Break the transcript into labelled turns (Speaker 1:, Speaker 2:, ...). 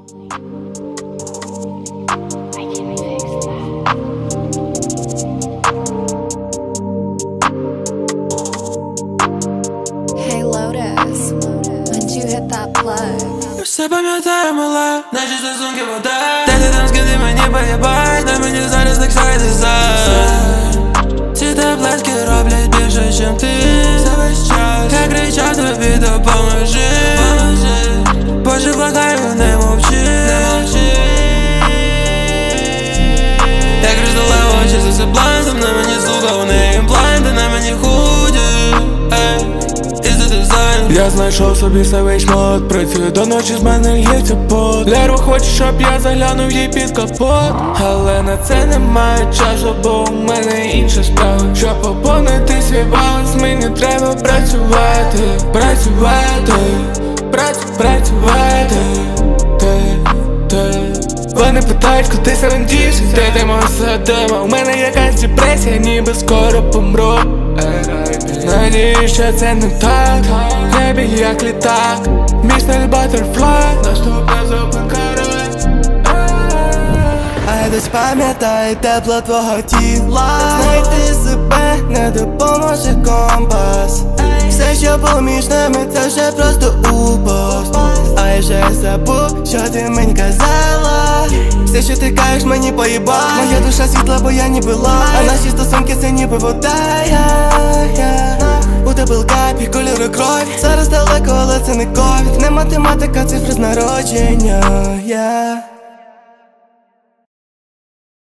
Speaker 1: Hey Lotus, when'd you hit that plug?
Speaker 2: Я все пам'ятаю, мала, наші стосунки вода. Де ти там, скиди мені поєбать, на мені зараз так сайт-дизайн. Ці таблетки роблять більше, чим ти за весь час. Я кричав тобі, допоможи. Боже, благаю, не мовчи. Я кришталево очі за все блайндом. На мені сука, у неї імпланти, на мені худі.
Speaker 3: Я знайшов собі savage мод, працюю до ночі, з мене лється пот. Лерва хоче, щоб я заглянув їй під капот, але на це немає часу, бо у мене інша справа. Щоб поповнити свій баланс, мені треба працювати. Вони питають, куди саме дівся, де ти моя тема. У мене якась депресія, ніби скоро помру. Надіюсь, що це не так, в небі як літак, містер Баттерфлай, наступна зупинка рай.
Speaker 2: А я десь пам'ятаю тепло твого тіла. Знайти себе не допоможе компас. Все, що поміж нами, це вже просто упост. А я вже забув, що ти мені казала. Все, що ти кажеш, мені поїбать. Моя душа світла, бо я ніби лайт. А наші стосунки це ніби вода. У тебе лкапі, кольори крові. Зараз далеко, але це не ковід. Не математика, цифри з народження.